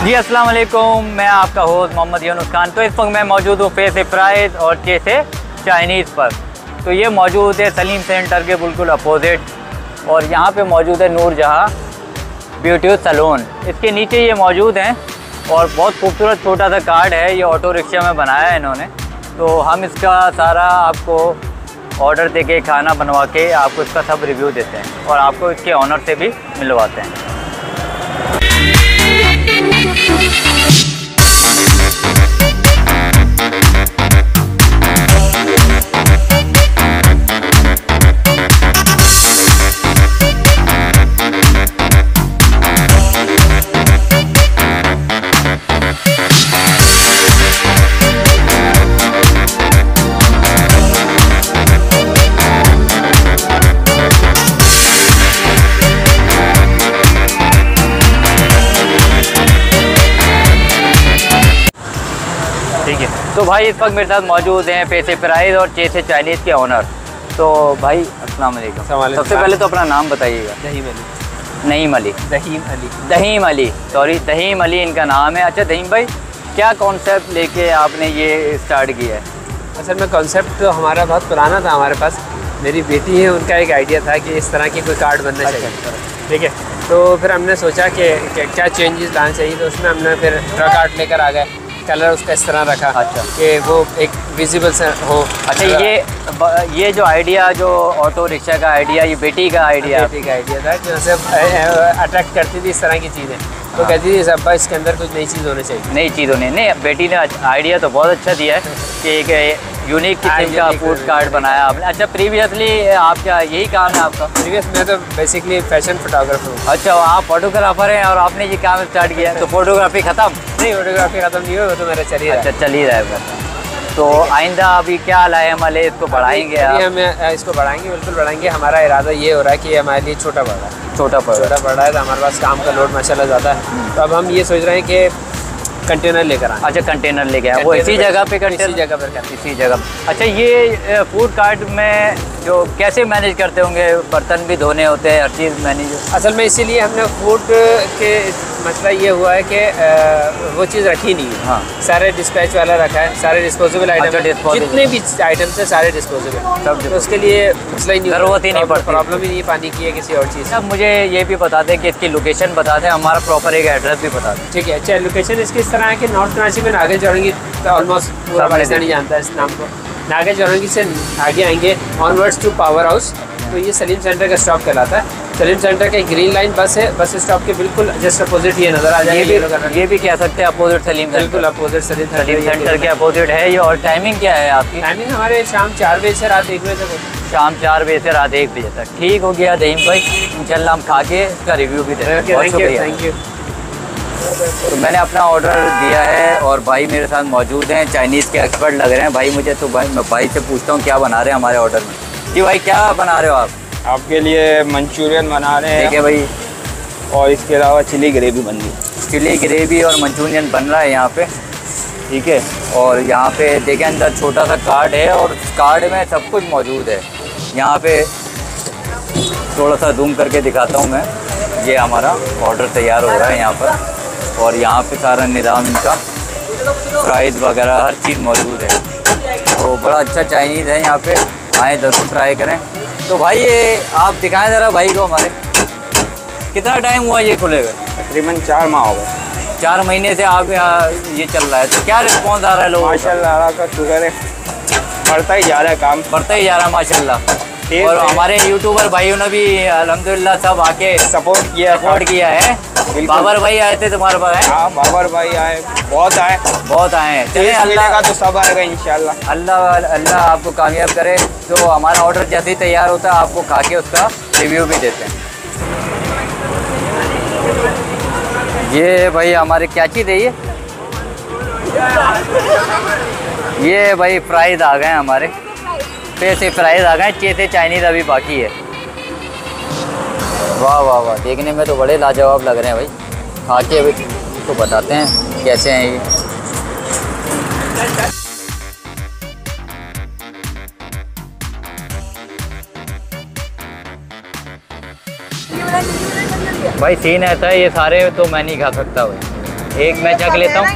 जी अस्सलाम वालेकुम, मैं आपका होस्ट मोहम्मद यूनुस खान। तो इस वक्त मैं मौजूद हूँ फेस फ्राइज और चेसे चाइनीज़ पर। तो ये मौजूद है सलीम सेंटर के बिल्कुल अपोजिट, और यहाँ पे मौजूद है नूरजहाँ ब्यूटी सैलून। इसके नीचे ये मौजूद हैं और बहुत खूबसूरत छोटा सा कार्ड है, ये ऑटो रिक्शा में बनाया है इन्होंने। तो हम इसका सारा आपको ऑर्डर देके खाना बनवा के आपको इसका सब रिव्यू देते हैं और आपको इसके ऑनर से भी मिलवाते हैं। ठीक है, तो भाई इस वक्त मेरे साथ मौजूद हैं फेस फ्राइज और चेसे चाइनीज़ के ऑनर। तो भाई अस्सलाम वालेकुम। सबसे पहले तो अपना नाम बताइएगा। दहीम अली, सॉरी दहीम अली इनका नाम है। अच्छा दहीम भाई, क्या कॉन्सेप्ट लेके आपने ये स्टार्ट किया है? असल में कॉन्सेप्ट तो हमारा बहुत पुराना था। हमारे पास मेरी बेटी है, उनका एक आइडिया था कि इस तरह की कोई कार्ड बनना चाहिए। ठीक है, तो फिर हमने सोचा कि क्या चेंजेस लाना चाहिए, तो उसमें हमने फिर ट्रक आर्ट लेकर आ गए। कलर उसका इस तरह रखा अच्छा कि वो एक विजिबल से हो। अच्छा, ये जो आइडिया, जो ऑटो रिक्शा का आइडिया, ये बेटी का आइडिया था जो सब अट्रैक्ट करती थी इस तरह की चीज़ें। तो कहती थी अब्बा इसके अंदर कुछ नई चीज़ होनी चाहिए। नई चीज़ होनी नहीं, बेटी ने आइडिया तो बहुत अच्छा दिया है कि एक यूनिक किस्म का फूड कार्ड बनाया आपने। अच्छा, प्रीवियसली आपका यही काम है आपका? प्रीवियस मैं तो बेसिकली फैशन फोटोग्राफर हूँ। अच्छा, आप फोटोग्राफर हैं और आपने ये काम स्टार्ट किया है। तो फोटोग्राफी ख़त्म? नहीं, फोटोग्राफी ख़त्म नहीं हुई, वो तो मेरा चल ही रहा है। अच्छा, चल ही रहा है। तो आइंदा अभी क्या लाए हमारे, इसको बढ़ाएंगे? हम इसको बढ़ाएंगे, बिल्कुल बढ़ाएंगे। हमारा इरादा ये हो रहा है कि हमारे लिए छोटा बढ़ रहा है। छोटा बढ़ रहा है, तो हमारे पास काम का लोड माशाल्लाह ज़्यादा है। तो अब हम ये सोच रहे हैं कि कंटेनर लेकर आए। अच्छा, कंटेनर लेके आए, वो इसी जगह पे इसी जगह। अच्छा, ये फूड कार्ट में जो कैसे मैनेज करते होंगे? बर्तन भी धोने होते हैं, हर चीज़ मैनेज। असल में इसीलिए हमने फूड के मसला ये हुआ है कि वो चीज़ रखी नहीं है। हाँ, सारे डिस्पैच वाला रखा है, सारे डिस्पोजेबल आइटम। जितने भी आइटम्स है सारे डिस्पोजेबल, सब। तो उसके लिए मसला ही नहीं, ज़रूरत ही नहीं पड़ती, प्रॉब्लम ही नहीं पानी की है किसी और चीज़। अब मुझे ये भी बता दें कि इसकी लोकेशन बता दें, हमारा प्रॉपर एक एड्रेस भी बता दें। ठीक है, अच्छा लोकेशन इसकी इस तरह है कि नॉर्थ कराची में नागे चौरंगी, तो ऑलमोस्ट पूरा पाकिस्तान ही जानता है इस नाम को। नागे चौरंगी से आगे आएंगे ऑनवर्ड्स टू पावर हाउस, तो ये सलीम सेंटर का स्टॉप कहलाता है। सलीम सेंटर के ग्रीन लाइन बस है, बस स्टॉप के बिल्कुल जस्ट अपोजिट ये नज़र आ जाएगी। ये भी कह सकते हैं अपोजिट सलीम, बिल्कुल अपोजिट सलीम सेंटर के अपोजिट है ये। और टाइमिंग क्या है आपकी? टाइमिंग हमारे शाम 4 बजे से रात 1 बजे तक। शाम 4 बजे से रात 1 बजे तक। ठीक हो गया दहीम भाई, इंशाल्लाह हम खा के इसका रिव्यू भी देंगे। बहुत शुक्रिया, थैंक यू। तो मैंने अपना ऑर्डर दिया है और भाई मेरे साथ मौजूद हैं, चाइनीज़ के एक्सपर्ट लग रहे हैं भाई मुझे। तो भाई मैं भाई से पूछता हूँ क्या बना रहे हैं हमारे ऑर्डर में। जी भाई, क्या बना रहे हो आप? आपके लिए मंचूरियन बना रहे हैं। ठीक है भाई, और इसके अलावा चिली ग्रेवी बन रही है। चिली ग्रेवी और मंचूरियन बन रहा है यहाँ पे। ठीक है, और यहाँ पे देखें अंदर छोटा सा कार्ड है और कार्ड में सब कुछ मौजूद है। यहाँ पे थोड़ा सा जूम करके दिखाता हूँ मैं। ये हमारा ऑर्डर तैयार हो रहा है यहाँ पर, और यहाँ पे सारा निज़ाम इनका, प्राइस वगैरह हर चीज़ मौजूद है। तो बड़ा अच्छा चाइनीज़ है यहाँ पे, आएँ ज़रूर ट्राई करें। तो भाई ये आप दिखाएं ज़रा भाई को हमारे, कितना टाइम हुआ ये खुले हुए? तकरीबन 4 माह हो गए। 4 महीने से आप यहाँ ये चल रहा है। तो क्या रिस्पॉन्स आ रहा है लोगों का? माशाल्लाह का शुक्र है, बढ़ता ही जा रहा है काम, बढ़ता ही जा रहा है माशाल्लाह। और हमारे यूट्यूबर भाइयों ने भी अल्हम्दुलिल्लाह सब आके सपोर्ट किया है। बाबर भाई आए थे तुम्हारे पास? हाँ, बाबर भाई आए, बहुत आए हैं। चलिए, अल्लाह का तो सब आएगा इंशाल्लाह। अल्लाह आपको कामयाब करे। तो हमारा ऑर्डर जैसे ही तैयार होता है आपको खा के उसका रिव्यू भी देते हैं। ये भाई हमारे क्या चीज़ है ये भाई फ्राइज़ आ गए हमारे, पैसे फ्राइज़ आ गए। चेसे चाइनीज़ अभी बाकी है। वाह वाह वाह, देखने में तो बड़े लाजवाब लग रहे हैं भाई। खा के अभी तो बताते हैं कैसे हैं ये। भाई सीन ऐसा है, ये सारे तो मैं नहीं खा सकता भाई। एक मैं चख लेता हूँ,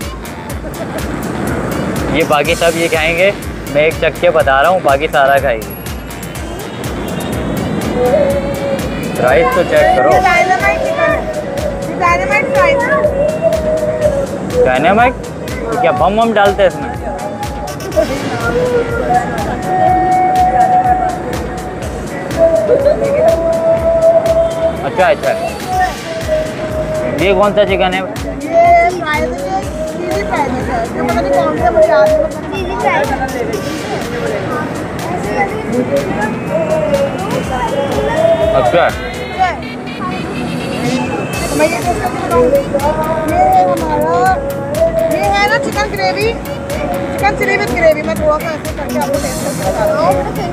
ये बाकी सब ये खाएंगे, मैं एक चख के बता रहा हूँ, बाकी सारा खाएंगे। राइस तो चेक करो, डायनामाइट तो क्या बम बम डालते हैं इसमें? अच्छा अच्छा, ये कौन सा चिकन है? अच्छा, ये है ना chicken gravy, chicken chilli with gravy. मैं थोड़ा सा ऐसे करके आपको टेस्ट करके बताता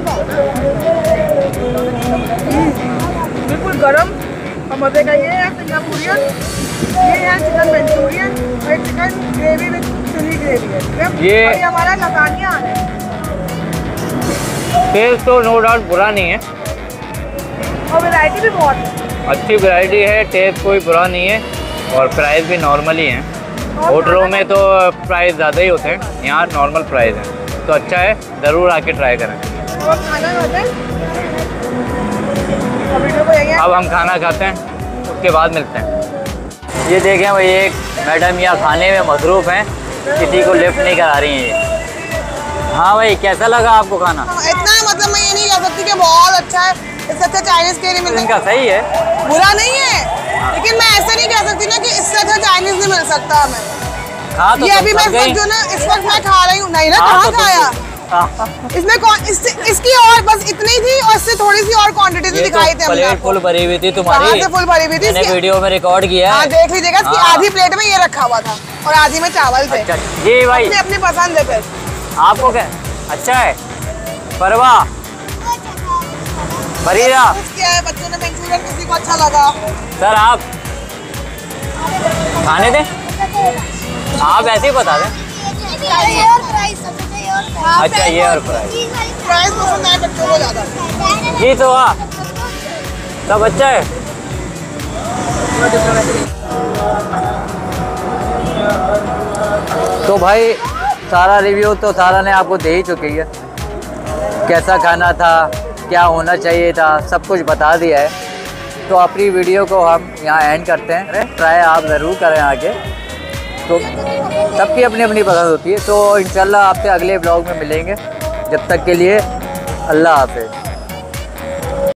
हूँ। बिल्कुल गरम और मजे का। ये है सिंगापुरियन, ये है चिकन मंचूरियन और chicken gravy with chilli gravy है। ये हमारा लसानिया है। टेस्ट तो नो डाउट बुरा नहीं है और वैरायटी भी बहुत है, अच्छी वैरायटी है, टेस्ट कोई बुरा नहीं है और प्राइस भी नॉर्मल ही है। होटलों में तो प्राइस ज़्यादा ही होते हैं, यहाँ नॉर्मल प्राइस है, तो अच्छा है, ज़रूर आके ट्राई करें। अब हम खाना खाते हैं, उसके बाद मिलते हैं। ये देखें भाई, एक मैडम यहाँ खाने में मसरूफ़ हैं, किसी को लिफ्ट नहीं करा रही हैं ये। हाँ भाई, कैसा लगा आपको खाना? इतना मतलब मैं ये नहीं कह सकती कि बहुत अच्छा है, इससे अच्छा चाइनीज़ के लिए मिलता है। इनका सही है, बुरा नहीं है, लेकिन मैं ऐसा नहीं कह सकती ना कि इससे अच्छा चाइनीज़ नहीं मिल सकता हमें। हाँ, तो ये अभी मैं जो ना इस वक्त मैं खा रही हूँ, नहीं ना कहाँ खाया इसमें इसकी और बस इतनी थी और इससे थोड़ी सी और क्वांटिटी थी, दिखाई थी हमने। फुल भरी हुई थी तुम्हारी, फुल भरी हुई थी, मैंने वीडियो में रिकॉर्ड किया है। देख लीजिएगा, इसकी आधी प्लेट में ये रखा हुआ था और आधी में चावल थे। जी भाई, अपनी पसंद है। फिर आपको क्या अच्छा है? परवा फरीदा क्या है, बच्चों ने मंचूरियन किसी को अच्छा लगा। सर आप खाने दें, आप ऐसे ही बता दें। अच्छा, ये और प्राइस पसंद है बच्चों को ज़्यादा। जी तो सब अच्छा है। तो भाई सारा रिव्यू तो सारा ने आपको दे ही चुकी है, कैसा खाना था, क्या होना चाहिए था, सब कुछ बता दिया है। तो अपनी वीडियो को हम यहाँ एंड करते हैं। ट्राई आप ज़रूर करें आगे, तो सबकी अपनी अपनी पसंद होती है। तो इंशाल्लाह आपसे अगले ब्लॉग में मिलेंगे, जब तक के लिए अल्लाह हाफ़िज़।